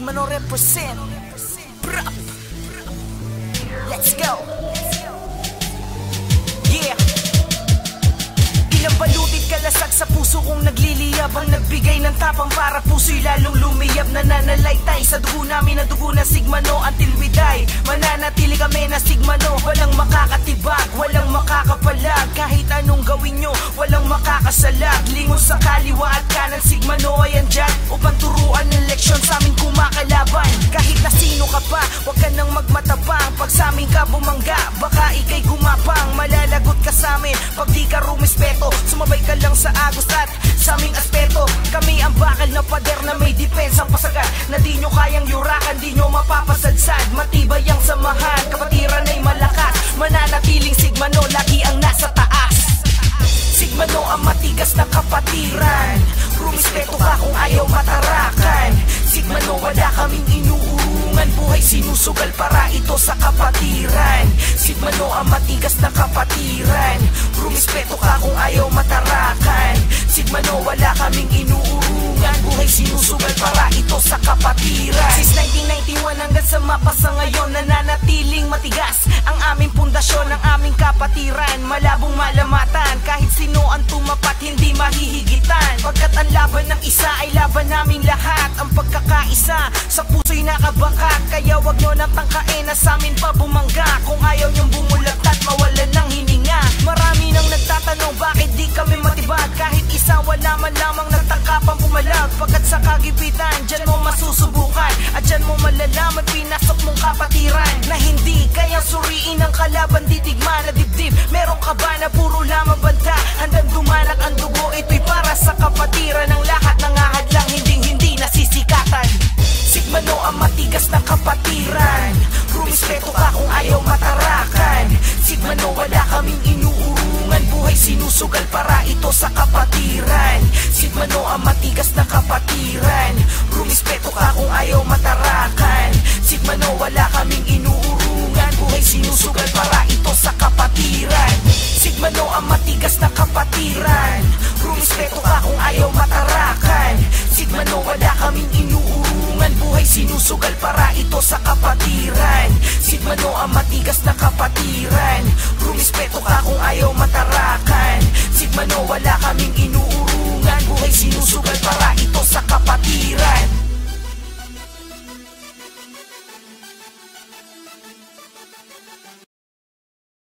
Sigma no represent. Brup. Let's go. Yeah. Ilang balutid kalasag sa puso kong nagliliyab, ang nagbigay ng tapang para puso'y lalong lumiyab. Nananalaytay sa dugo namin na dugo na Sigma no until we die. Mananatili kami na Sigma no, walang makakatibag, walang makakapalag. Kahit anong gawin nyo, walang makakasalag. Lingon sa kaliwa at kanan, Sigma no ay andyan upang turuan ng leksyon sa aming kumakalaban. Kahit na sino ka pa, wag ka nang magmatabang. Pag sa amin ka bumangga, baka ikay gumapang. Malalagot ka sa amin pag di ka rumispeto. Sumabay ka lang sa agos at sa aming aspeto. Kami ang bakal na pader na may dipensang pasagat, na di nyo kayang yurakan, di nyo mapapasadsad. Matibay ang samahan, kapatiran ay malakas. Mananatiling Sigma no, lagi ang nasa taas. Sigma no ang matigas na kapatiran, rumispeto ka kung ayaw matarakan. Sigma no wala kaming inuurungan, buhay sinusugal para ito sa kapatiran. Sigma no ang matigas na kapatiran, rumispeto ka kung ayaw matarakan. Sigma no wala kaming inuurungan, buhay sinusugal para ito sa kapatiran. Since 1991 hanggang sa mapasa ngayon, nananatiling matigas ang aming pundasyon, ang aming kapatiran. Malabong malamatan, kahit sino ang tumapat hindi mahihigitan. Pagkat ang laban ng isa ay laban naming lahat. Ang pagkakaisa sa puso'y nakabakat, kaya wag nyo nang tangkain na sa amin pa bumangga. Kung ayaw nyong bumulat at mawalan ng hininga. Marami nang nagtatanong bakit di kami matibag, kahit isa wala man lamang nagtangkapang pumalag. Pagkat sa kagipitan, dyan mo masusubukan, at dyan mo malalaman pinasok mong kapatiran. Na hindi kaya suriin ang kalaban, didigma na dibdib. Meron ka ba na puro lamang banta, handang dumalak ang dugo, ito'y para sa kapatiran. Ang lahat ng ahadlang hindi nasisikatan. Sigma no ang matigas na kapatiran, rumispeto ka kung ayaw matarakan. Sigma no wala kaming inuurungan, buhay sinusugal para ito sa kapatiran. Sigma no ang matigas na kapatiran, rumispeto ka kung ayaw matarakan. Sigma no wala kaming inuurungan, buhay sinusugal para ito sa kapatiran. Sigma no ang matigas na kapatiran, rumispeto ka kung ayaw matarakan. Sigma no wala kaming inuurungan, buhay sinusugal para ito sa kapatiran. Sigma no ang matigas na kapatiran, rumispeto ka kung ayaw matarakan. Sigma no wala kaming inuurungan, buhay sinusugal para ito sa kapatiran.